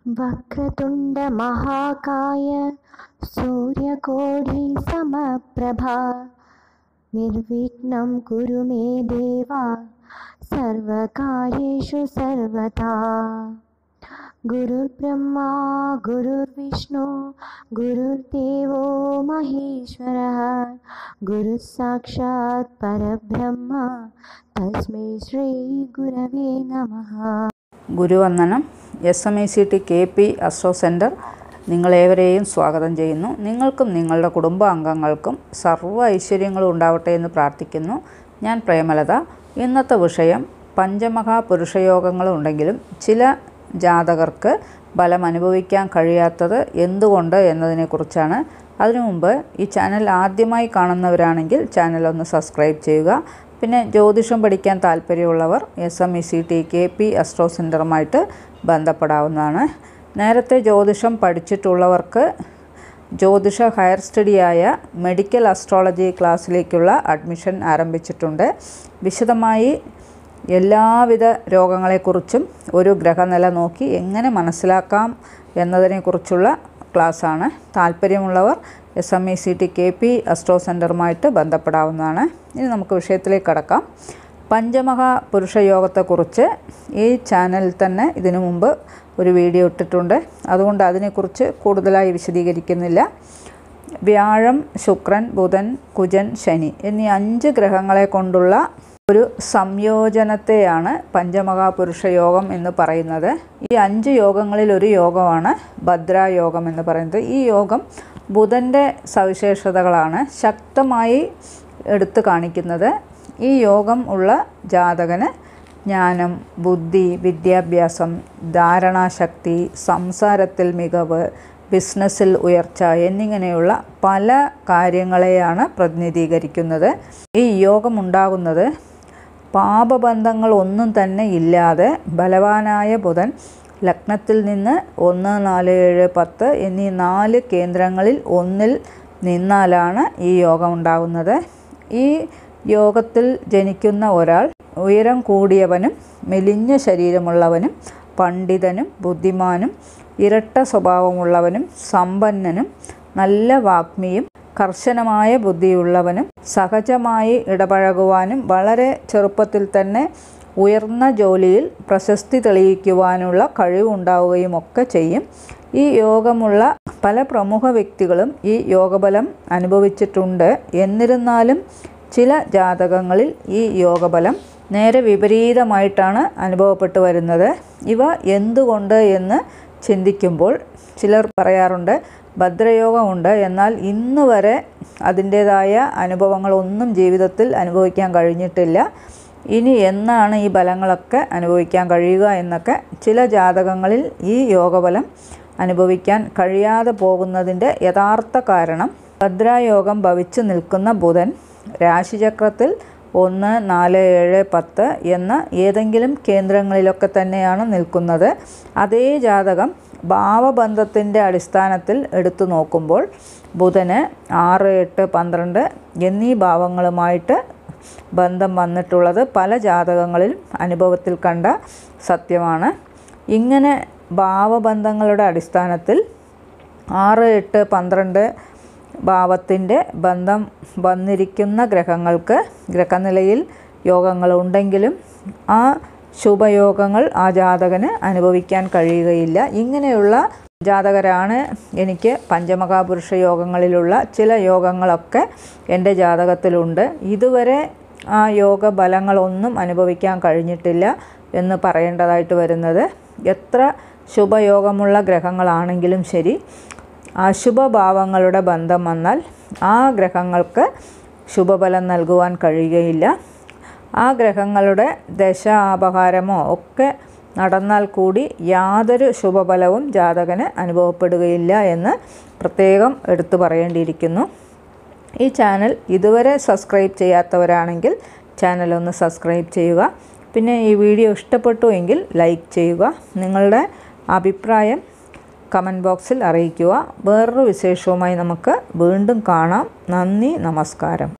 वक्रतुंड महाकाय सूर्यकोटि समप्रभा निर्विघ्नं कुरु मे देवा सर्वकार्येषु सर्वदा। गुरुर्ब्रह्मा गुरुर्विष्णु गुरुर्देवो महेश्वरः गुरुः साक्षात् परब्रह्म तस्मै श्री गुरवे नमः। ഗുരുവന്ദനം. SMECT KP അസ്ട്രോ സെൻറ്റർ നിങ്ങളേവരെയും സ്വാഗതം ചെയ്യുന്നു. നിങ്ങൾക്കും നിങ്ങളുടെ കുടുംബാംഗങ്ങൾക്കും സർവ്വ ഐശ്വര്യങ്ങളും ഉണ്ടാവട്ടെ എന്ന് പ്രാർത്ഥിക്കുന്നു. ഞാൻ പ്രേമലത. ഇന്നത്തെ വിഷയം പഞ്ചമഹാപുരുഷയോഗങ്ങളുണ്ടെങ്കിലും ചില ജാതകർക്ക് ഫലം അനുഭവിക്കാൻ കഴിയാത്തത് എന്തുകൊണ്ട് എന്നതിനെക്കുറിച്ചാണ്. അതിനു മുമ്പ് ഈ ചാനൽ ആദ്യമായി കാണുന്നവരാണെങ്കിൽ ചാനൽ ഒന്ന് സബ്സ്ക്രൈബ് ചെയ്യുക. പിന്നെ ജ്യോതിഷം പഠിക്കാൻ താല്പര്യമുള്ളവർ SMECT KP അസ്ട്രോ സെൻറ്ററുമായിട്ട് ബന്ധപ്പെടാവുന്നതാണ്. നേരത്തെ ജ്യോതിഷം പഠിച്ചിട്ടുള്ളവർക്ക് ജ്യോതിഷ ഹയർ സ്റ്റഡിയായ മെഡിക്കൽ അസ്ട്രോളജി ക്ലാസ്സിലേക്കുള്ള അഡ്മിഷൻ ആരംഭിച്ചിട്ടുണ്ട്. വിശദമായി എല്ലാവിധ രോഗങ്ങളെക്കുറിച്ചും ഒരു ഗ്രഹനില നോക്കി എങ്ങനെ മനസ്സിലാക്കാം എന്നതിനെക്കുറിച്ചുള്ള ക്ലാസ്സാണ്. താല്പര്യമുള്ളവർ SMECT KP അസ്ട്രോ സെൻറ്ററുമായിട്ട് ബന്ധപ്പെടാവുന്നതാണ്. ഇനി നമുക്ക് വിഷയത്തിലേക്ക് കടക്കാം. പഞ്ചമഹാപുരുഷയോഗത്തെക്കുറിച്ച് ഈ ചാനലിൽ തന്നെ ഇതിനു മുമ്പ് ഒരു വീഡിയോ ഇട്ടിട്ടുണ്ട്. അതുകൊണ്ട് അതിനെക്കുറിച്ച് കൂടുതലായി വിശദീകരിക്കുന്നില്ല. വ്യാഴം, ശുക്രൻ, ബുധൻ, കുജൻ, ശനി എന്നീ 5 ഗ്രഹങ്ങളെ കൊണ്ടുള്ള ഒരു സംയോജനത്തെയാണ് പഞ്ചമഹാപുരുഷയോഗം എന്ന് പറയുന്നത്. ഈ 5 യോഗങ്ങളിൽ ഒരു യോഗമാണ് ഭദ്രായോഗം എന്ന് പറയുന്നത്. ഈ യോഗം ബുധൻ്റെ സവിശേഷതകളാണ് ശക്തമായി എടുത്തു കാണിക്കുന്നത്. ഈ യോഗം ഉള്ള ജാതകന് ജ്ഞാനം, ബുദ്ധി, വിദ്യാഭ്യാസം, ധാരണാശക്തി, സംസാരത്തിൽ മികവ്, ബിസിനസ്സിൽ ഉയർച്ച എന്നിങ്ങനെയുള്ള പല കാര്യങ്ങളെയാണ് പ്രതിനിധീകരിക്കുന്നത്. ഈ യോഗം ഉണ്ടാകുന്നത് പാപബന്ധങ്ങളൊന്നും തന്നെ ഇല്ലാതെ ബലവാനായ ബുധൻ ലഗ്നത്തിൽ നിന്ന് 1, 4, 7, 10 എന്നീ 4 കേന്ദ്രങ്ങളിൽ ഒന്നിൽ നിന്നാലാണ് ഈ യോഗം ഉണ്ടാകുന്നത്. ഈ യോഗത്തിൽ ജനിക്കുന്ന ഒരാൾ ഉയരം കൂടിയവനും മെലിഞ്ഞ ശരീരമുള്ളവനും പണ്ഡിതനും ബുദ്ധിമാനും ഇരട്ട സ്വഭാവമുള്ളവനും സമ്പന്നനും നല്ല വാഗ്മിയും കർശനമായ ബുദ്ധിയുള്ളവനും സഹജമായി ഇടപഴകുവാനും വളരെ ചെറുപ്പത്തിൽ തന്നെ ഉയർന്ന ജോലിയിൽ പ്രശസ്തി തെളിയിക്കുവാനുള്ള കഴിവുണ്ടാവുകയും ഒക്കെ ചെയ്യും. ഈ യോഗമുള്ള പല പ്രമുഖ വ്യക്തികളും ഈ യോഗബലം അനുഭവിച്ചിട്ടുണ്ട്. എന്നിരുന്നാലും ചില ജാതകങ്ങളിൽ ഈ യോഗബലം നേരെ വിപരീതമായിട്ടാണ് അനുഭവപ്പെട്ടു വരുന്നത്. ഇവ എന്തുകൊണ്ട് എന്ന് ചിന്തിക്കുമ്പോൾ ചിലർ പറയാറുണ്ട്, ഭദ്രയോഗമുണ്ട്, എന്നാൽ ഇന്ന് വരെ അതിൻ്റേതായ അനുഭവങ്ങളൊന്നും ജീവിതത്തിൽ അനുഭവിക്കാൻ കഴിഞ്ഞിട്ടില്ല. ഇനി എന്നാണ് ഈ ഫലങ്ങളൊക്കെ അനുഭവിക്കാൻ കഴിയുക എന്നൊക്കെ ചില ജാതകങ്ങളിൽ ഈ യോഗബലം അനുഭവിക്കാൻ കഴിയാതെ പോകുന്നതിൻ്റെ യഥാർത്ഥ കാരണം ഭദ്രായോഗം ഭവിച്ചു നിൽക്കുന്ന ബുധൻ രാശിചക്രത്തിൽ 1, 4, 7, 10 എന്ന ഏതെങ്കിലും കേന്ദ്രങ്ങളിലൊക്കെ തന്നെയാണ് നിൽക്കുന്നത്. അതേ ജാതകം ഭാവബന്ധത്തിൻ്റെ അടിസ്ഥാനത്തിൽ എടുത്തു നോക്കുമ്പോൾ ബുധന് 6, 8, 12 എന്നീ ഭാവങ്ങളുമായിട്ട് ബന്ധം വന്നിട്ടുള്ളത് പല ജാതകങ്ങളിലും അനുഭവത്തിൽ കണ്ട സത്യമാണ്. ഇങ്ങനെ ഭാവബന്ധങ്ങളുടെ അടിസ്ഥാനത്തിൽ 6, 8, 12 ഭാവത്തിൻ്റെ ബന്ധം വന്നിരിക്കുന്ന ഗ്രഹങ്ങൾക്ക് ഗ്രഹനിലയിൽ യോഗങ്ങളുണ്ടെങ്കിലും ആ ശുഭയോഗങ്ങൾ ആ ജാതകന് അനുഭവിക്കാൻ കഴിയുകയില്ല. ഇങ്ങനെയുള്ള ജാതകരാണ് എനിക്ക് പഞ്ചമഹാപുരുഷ യോഗങ്ങളിലുള്ള ചില യോഗങ്ങളൊക്കെ എൻ്റെ ജാതകത്തിലുണ്ട്. ഇതുവരെ ആ യോഗബലങ്ങളൊന്നും അനുഭവിക്കാൻ കഴിഞ്ഞിട്ടില്ല എന്ന് പറയേണ്ടതായിട്ട് വരുന്നത്. എത്ര ശുഭയോഗമുള്ള ഗ്രഹങ്ങളാണെങ്കിലും ശരി, അശുഭഭാവങ്ങളുടെ ബന്ധം വന്നാൽ ആ ഗ്രഹങ്ങൾക്ക് ശുഭഫലം നൽകുവാൻ കഴിയുകയില്ല. ആ ഗ്രഹങ്ങളുടെ ദശ അപഹാരമോ ഒക്കെ നടന്നാൽ കൂടി യാതൊരു ശുഭഫലവും ജാതകന് അനുഭവപ്പെടുകയില്ല എന്ന് പ്രത്യേകം എടുത്തു പറയേണ്ടിയിരിക്കുന്നു. ഈ ചാനൽ ഇതുവരെ സബ്സ്ക്രൈബ് ചെയ്യാത്തവരാണെങ്കിൽ ചാനലൊന്ന് സബ്സ്ക്രൈബ് ചെയ്യുക. പിന്നെ ഈ വീഡിയോ ഇഷ്ടപ്പെട്ടു എങ്കിൽ ലൈക്ക് ചെയ്യുക. നിങ്ങളുടെ അഭിപ്രായം കമൻറ്റ് ബോക്സിൽ അറിയിക്കുക. വേറൊരു വിശേഷവുമായി നമുക്ക് വീണ്ടും കാണാം. നന്ദി, നമസ്കാരം.